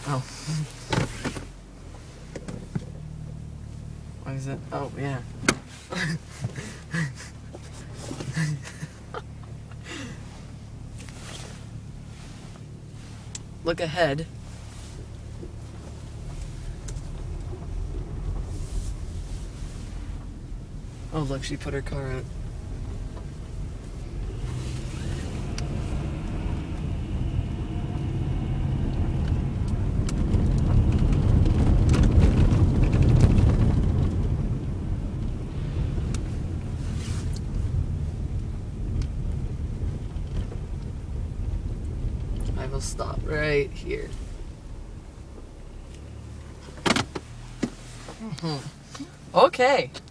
Oh. What is it? Oh, yeah. Look ahead. Oh, look, she put her car out. I will stop right here. Okay.